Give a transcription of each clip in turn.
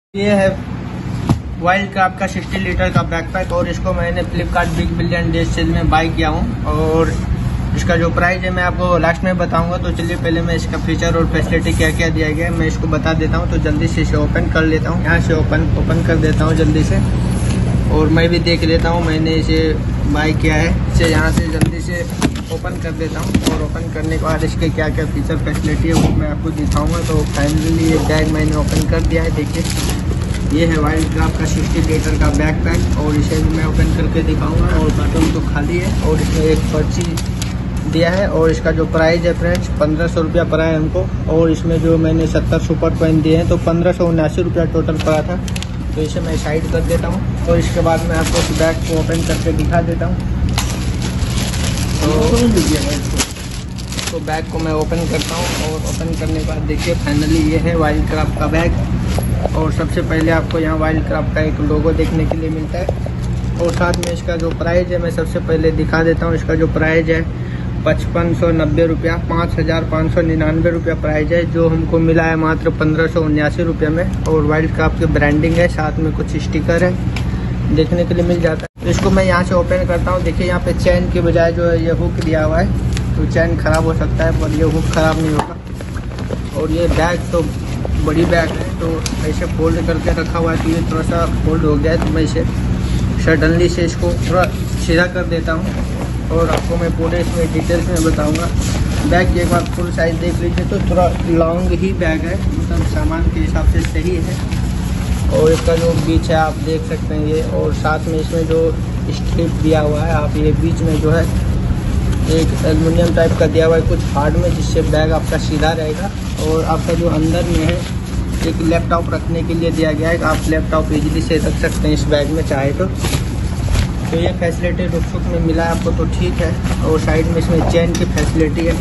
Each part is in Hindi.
ये है वाइल्ड क्राफ्ट का 60 लीटर का बैकपैक और इसको मैंने Flipkart big billion day sale में बाई किया हूँ और इसका जो प्राइस है मैं आपको लास्ट में बताऊंगा। तो चलिए पहले मैं इसका फीचर और फैसिलिटी क्या क्या दिया गया है मैं इसको बता देता हूँ। तो जल्दी से इसे ओपन कर लेता हूँ, यहाँ से ओपन कर देता हूँ जल्दी से और मैं भी देख लेता हूँ मैंने इसे बाई किया है। इसे यहाँ से जल्दी से ओपन कर देता हूँ और ओपन करने के बाद इसके क्या क्या फीचर फैसिलिटी है वो मैं आपको दिखाऊंगा। तो फाइनली ये बैग मैंने ओपन कर दिया है। देखिए ये है वाइल्ड क्राफ्ट का 60 लीटर का बैकपैक और इसे भी मैं ओपन करके दिखाऊंगा। और बटन तो खाली है और इसमें एक पर्ची दिया है और इसका जो प्राइस है फ्रेंड्स 1500 रुपया पड़ा है हमको। और इसमें जो मैंने 70 सुपर कॉइन दिए हैं तो 1579 रुपया टोटल पड़ा था। तो इसे मैं साइड कर देता हूँ और इसके बाद मैं आपको इस बैग को ओपन करके दिखा देता हूँ। तो बैग को मैं ओपन करता हूँ और ओपन करने के बाद देखिए फाइनली ये है वाइल्ड क्राफ्ट का बैग। और सबसे पहले आपको यहाँ वाइल्ड क्राफ्ट का एक लोगो देखने के लिए मिलता है और साथ में इसका जो प्राइस है मैं सबसे पहले दिखा देता हूँ। इसका जो प्राइस है 5590 रुपया, 5599 रुपया प्राइस है जो हमको मिला है मात्र 1579 रुपये में। और वाइल्ड क्राफ्ट की ब्रांडिंग है, साथ में कुछ स्टिकर है देखने के लिए मिल जाता है। तो इसको मैं यहाँ से ओपन करता हूँ। देखिए यहाँ पे चैन के बजाय जो है ये हुक दिया हुआ है तो चैन खराब हो सकता है पर ये हुक खराब नहीं होगा। और ये बैग तो बड़ी बैग है तो ऐसे फोल्ड करके रखा हुआ है तो ये थोड़ा सा फोल्ड हो गया है तो मैं इसे सडनली से इसको थोड़ा सीधा कर देता हूँ और आपको मैं पूरे इसमें डिटेल्स में बताऊंगा। बैग की एक बार फुल साइज देख लीजिए तो थोड़ा लॉन्ग ही बैग है, मतलब सामान के हिसाब से सही है। और इसका जो बीच है आप देख सकते हैं ये, और साथ में इसमें जो स्ट्रिप दिया हुआ है आप ये बीच में जो है एक एल्युमिनियम टाइप का दिया हुआ है कुछ हार्ड में, जिससे बैग आपका सीधा रहेगा। और आपका जो अंदर में है एक लैपटॉप रखने के लिए दिया गया है, आप लैपटॉप इजीली से रख सकते हैं इस बैग में चाहे तो ये फैसिलिटी रुक में मिला है आपको तो ठीक है। और साइड में इसमें चेन की फैसिलिटी है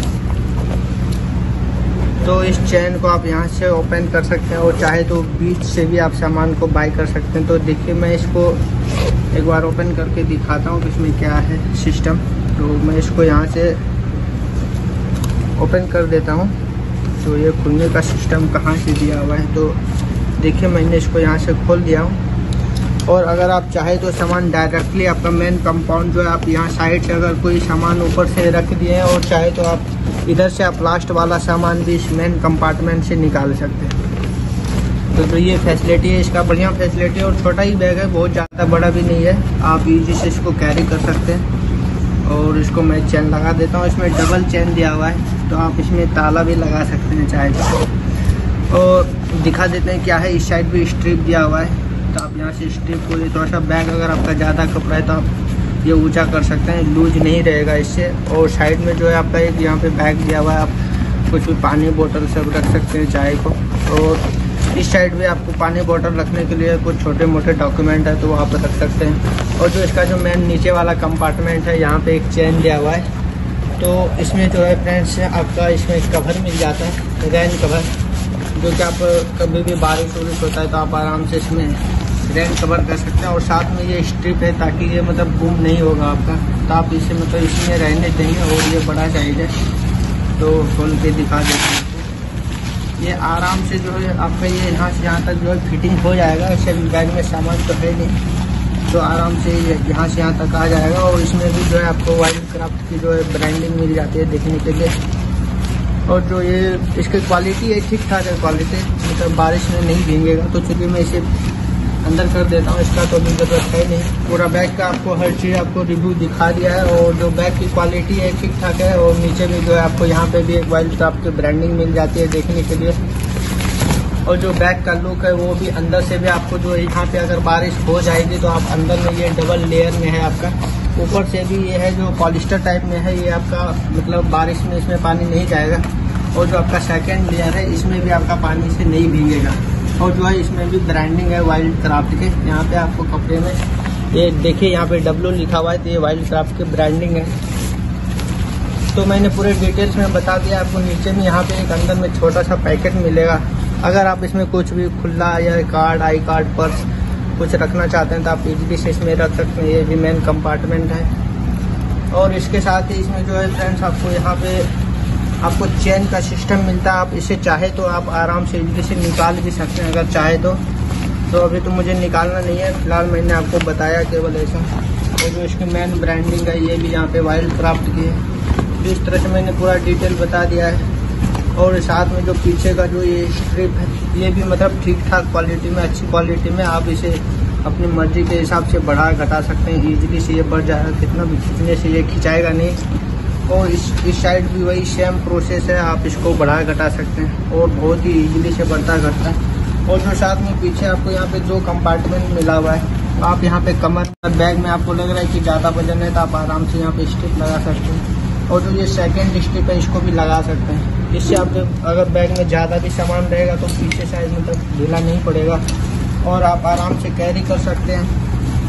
तो इस चेन को आप यहाँ से ओपन कर सकते हैं और चाहे तो बीच से भी आप सामान को बाई कर सकते हैं। तो देखिए मैं इसको एक बार ओपन करके दिखाता हूँ कि इसमें क्या है सिस्टम। तो मैं इसको यहाँ से ओपन कर देता हूँ। तो ये खुलने का सिस्टम कहाँ से दिया हुआ है तो देखिए मैंने इसको यहाँ से खोल दिया हूँ। और अगर आप चाहे तो सामान डायरेक्टली आपका मेन कंपाउंड जो है आप यहाँ साइड से अगर कोई सामान ऊपर से रख दिए हैं और चाहे तो आप इधर से आप लास्ट वाला सामान भी इस मेन कंपार्टमेंट से निकाल सकते हैं। तो ये फैसिलिटी है इसका, बढ़िया फैसिलिटी। और छोटा ही बैग है, बहुत ज़्यादा बड़ा भी नहीं है, आप इजी से इसको कैरी कर सकते हैं। और इसको मैं चेन लगा देता हूँ, इसमें डबल चेन दिया हुआ है तो आप इसमें ताला भी लगा सकते हैं चाहे तो। और दिखा देते हैं क्या है, इस साइड भी स्ट्रिप दिया हुआ है तो आप यहाँ से स्ट्रिप को ये थोड़ा सा बैग अगर आपका ज़्यादा कपड़ा है तो आप ये ऊंचा कर सकते हैं, लूज नहीं रहेगा इससे। और साइड में जो है आपका एक यहाँ पे बैग दिया हुआ है, आप कुछ भी पानी बोतल सब रख सकते हैं चाहे को। और इस साइड भी आपको पानी बोतल रखने के लिए कुछ छोटे मोटे डॉक्यूमेंट है तो वो आप रख सकते हैं। और जो इसका जो मेन नीचे वाला कंपार्टमेंट है यहाँ पे एक चेन दिया हुआ है तो इसमें जो है फ्रेंड्स आपका इसमें कवर मिल जाता है, रेन कवर, जो कि आप कभी भी बारिश वारिश होता है तो आप आराम से इसमें रेन कवर कर सकते हैं। और साथ में ये स्ट्रिप है ताकि ये मतलब गुम नहीं होगा आपका, तो आप इसे मतलब इसमें रहने देंगे। और ये बड़ा साइज है तो खोल के दिखा देते हैं ये आराम से जो है आपका ये यहाँ से यहाँ तक जो है फिटिंग हो जाएगा। ऐसे बैग में सामान तो है नहीं तो आराम से यहाँ से यहाँ तक आ जाएगा। और इसमें भी जो है आपको वाइल्ड क्राफ्ट की जो है ब्रांडिंग मिल जाती है देखने के लिए। और जो ये इसकी क्वालिटी है ठीक ठाक है क्वालिटी, मतलब बारिश में नहीं भीगेगा। तो चलिए मैं इसे अंदर कर देता हूँ, इसका तो अभी ज़रूरत है नहीं। पूरा बैग का आपको हर चीज़ आपको रिव्यू दिखा दिया है। और जो बैग की क्वालिटी है ठीक ठाक है। और नीचे भी जो है आपको यहाँ पे भी एक वाइल्ड क्राफ्ट की ब्रांडिंग मिल जाती है देखने के लिए। और जो बैग का लुक है वो भी अंदर से भी आपको जो यहाँ पे अगर बारिश हो जाएगी तो आप अंदर में ये डबल लेयर में है आपका, ऊपर से भी ये है जो पॉलिस्टर टाइप में है ये आपका, मतलब बारिश में इसमें पानी नहीं जाएगा। और जो आपका सेकंड लेयर है इसमें भी आपका पानी से नहीं भीगेगा। और जो है इसमें भी ब्रांडिंग है वाइल्ड क्राफ्ट के, यहाँ पे आपको कपड़े में ये देखिए यहाँ पे W लिखा हुआ है तो ये वाइल्ड क्राफ्ट की ब्रांडिंग है। तो मैंने पूरे डिटेल्स में बता दिया आपको। नीचे में यहाँ पे एक अंदर में छोटा सा पैकेट मिलेगा, अगर आप इसमें कुछ भी खुला या कार्ड, आई कार्ड, पर्स कुछ रखना चाहते हैं तो आप इजीली से इसमें रख सकते हैं। ये भी मेन कंपार्टमेंट है। और इसके साथ ही इसमें जो है फ्रेंड्स आपको यहाँ पे आपको चेन का सिस्टम मिलता है। आप इसे चाहे तो आप आराम से इजीली से निकाल भी सकते हैं अगर चाहे तो। तो अभी तो मुझे निकालना नहीं है, फिलहाल मैंने आपको बताया केवल ऐसा। और जो इसकी मेन ब्रांडिंग है ये भी यहाँ पे वाइल्ड क्राफ्ट की है। तो इस तरह से मैंने पूरा डिटेल बता दिया है। और साथ में जो पीछे का जो ये स्ट्रिप है ये भी मतलब ठीक ठाक क्वालिटी में, अच्छी क्वालिटी में। आप इसे अपनी मर्जी के हिसाब से बढ़ा घटा सकते हैं, ईजिली से ये बढ़ जाएगा, कितना भी खींचने से ये खिंचाएगा नहीं। और इस साइड भी वही सेम प्रोसेस है, आप इसको बढ़ा घटा सकते हैं और बहुत ही ईजिली से बढ़ता घटता है। और जो साथ में पीछे आपको यहाँ पे 2 कंपार्टमेंट मिला हुआ है, आप यहाँ पे कमर बैग में आपको लग रहा है कि ज़्यादा वजन है तो आप आराम से यहाँ पे स्ट्रिप लगा सकते हैं। और जो ये सेकेंड स्ट्रिप है इसको भी लगा सकते हैं। इससे आप अगर बैग में ज़्यादा भी सामान रहेगा तो पीछे साइड मतलब ढीला नहीं पड़ेगा और आप आराम से कैरी कर सकते हैं।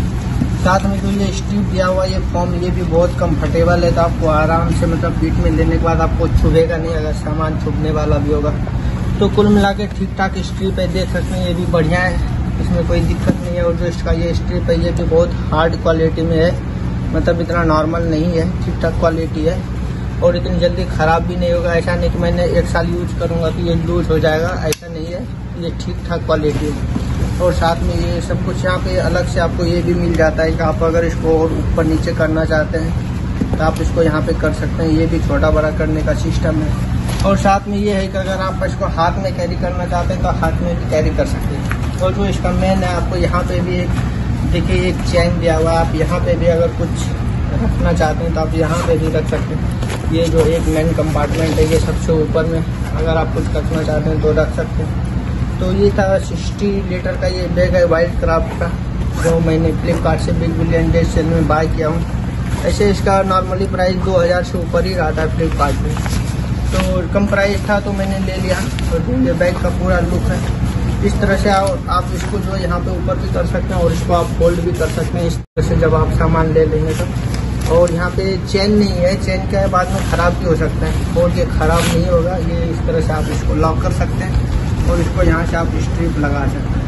साथ में जो ये स्ट्रिप दिया हुआ ये फॉर्म ये भी बहुत कंफर्टेबल है, तो आपको आराम से मतलब पीठ में लेने के बाद आपको छुएगा नहीं, अगर सामान छुपने वाला भी होगा। तो कुल मिला के ठीक ठाक स्ट्रिप है, देख सकते हैं ये भी बढ़िया है, इसमें कोई दिक्कत नहीं है। और जो इसका ये स्ट्रिप है ये भी बहुत हार्ड क्वालिटी में है, मतलब इतना नॉर्मल नहीं है, ठीक ठाक क्वालिटी है और इतनी जल्दी ख़राब भी नहीं होगा। ऐसा नहीं कि मैंने 1 साल यूज करूँगा तो ये लूज हो जाएगा, ऐसा नहीं है, ये ठीक ठाक क्वालिटी है। और साथ में ये सब कुछ यहाँ पे अलग से आपको ये भी मिल जाता है कि आप अगर इसको और ऊपर नीचे करना चाहते हैं तो आप इसको यहाँ पे कर सकते हैं, ये भी छोटा बड़ा करने का सिस्टम है। और साथ में ये है कि अगर आप इसको हाथ में कैरी करना चाहते हैं तो हाथ में भी कैरी कर सकते हैं। और जो इसका मेन है आपको यहाँ पे भी एक देखिए एक चैन दिया हुआ है, आप यहाँ पे भी अगर कुछ रखना चाहते हैं तो आप यहाँ पे भी रख सकते हैं। ये जो एक मेन कंपार्टमेंट है ये सबसे ऊपर में, अगर आप कुछ रखना चाहते हैं तो रख सकते हैं। तो ये था 60 लीटर का ये बैग है वाइल्ड क्राफ्ट का, जो मैंने फ्लिपकार्ट से बिग बिलियन डे सेल में बाय किया हूँ। ऐसे इसका नॉर्मली प्राइस 2000 से ऊपर ही रहा था फ्लिपकार्ट में, तो कम प्राइस था तो मैंने ले लिया। तो ये बैग का पूरा लुक है इस तरह से। आप इसको जो यहाँ पे ऊपर भी कर सकते हैं और इसको आप फोल्ड भी कर सकते हैं इस तरह से जब आप सामान ले लेंगे तो। और यहाँ पे चेन नहीं है, चेन क्या है बाद में ख़राब भी हो सकता है, और ये ख़राब नहीं होगा। ये इस तरह से आप इसको लॉक कर सकते हैं और इसको यहाँ से आप स्ट्रिप लगा सकते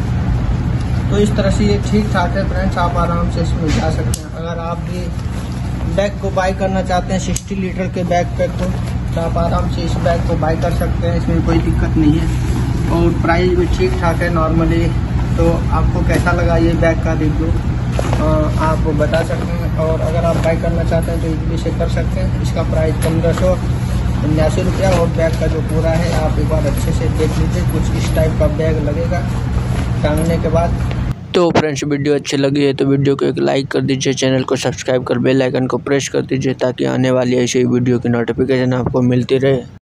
हैं। तो इस तरह से ये ठीक ठाक है फ्रेंड्स, आप आराम से इसमें जा सकते हैं। अगर आप भी बैग को बाय करना चाहते हैं 60 लीटर के बैग पैक को, तो आप आराम से इस बैग को बाय कर सकते हैं, इसमें कोई दिक्कत नहीं है। और प्राइस भी ठीक ठाक है नॉर्मली। तो आपको कैसा लगा ये बैग का रिव्यू आप बता सकते हैं। और अगर आप बाय करना चाहते हैं तो इजीली से कर सकते हैं। इसका प्राइस 1589 रुपया और बैग का जो पूरा है आप एक बार अच्छे से देख लीजिए, कुछ इस टाइप का बैग लगेगा टांगने के बाद। तो फ्रेंड्स वीडियो अच्छी लगी है तो वीडियो को एक लाइक कर दीजिए, चैनल को सब्सक्राइब कर बेल आइकन को प्रेस कर दीजिए ताकि आने वाली ऐसी वीडियो की नोटिफिकेशन आपको मिलती रहे।